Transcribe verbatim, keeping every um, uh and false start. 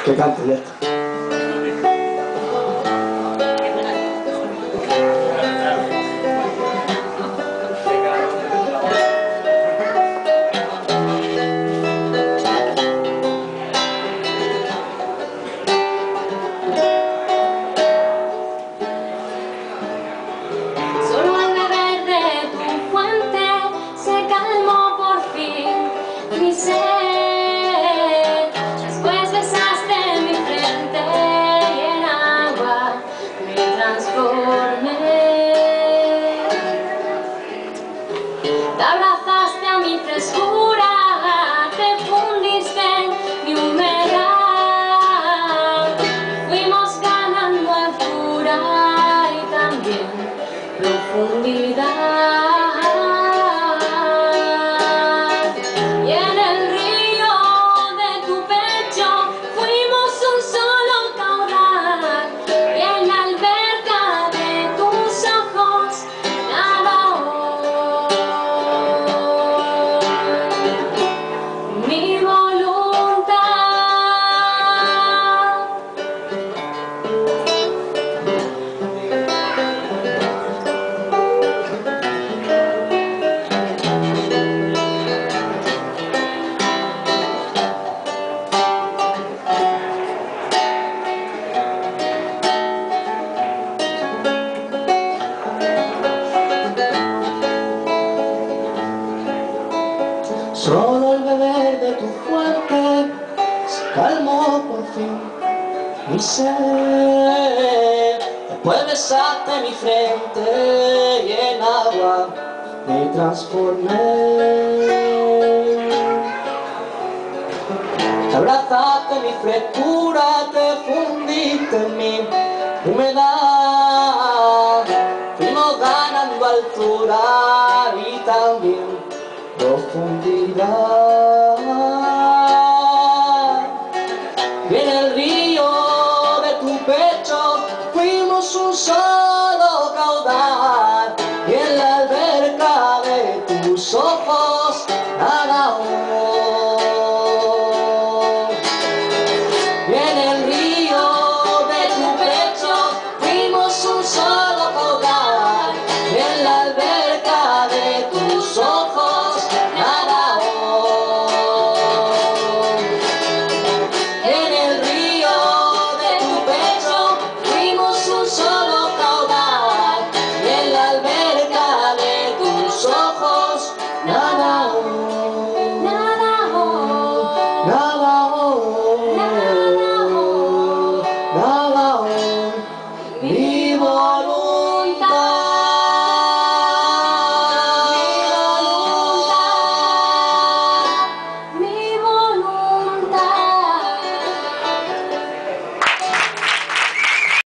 Que cante, ya está. Solo al beber de tu fuente se calmó por fin mi sed. Después besaste mi frente y en agua me transformé. Te abrazaste a mi frescura, te fundiste en mi humedad. Fuimos ganando altura y también profundidad. Y en el río de tu pecho fuimos un solo caudal. Y en la alberca de tus ojos nadó mi voluntad. Solo el beber de tu fuente se calmó por fin mi sed. Después besaste mi frente y en agua me transformé. Te abrazaste mi frescura, te fundiste en mi humedad. Fuimos ganando altura y también profundidad. Y en el río de tu pecho fuimos un solo caudal. Y en la alberca de tus ojos nadó. Y en el río de tu pecho fuimos un solo caudal. Y en la alberca de tus ojos nadó. En el río de tu pecho fuimos un solo caudal. Y en la alberca de tus ojos nadó. Nadó, Nadó. nadó, Nadó. mi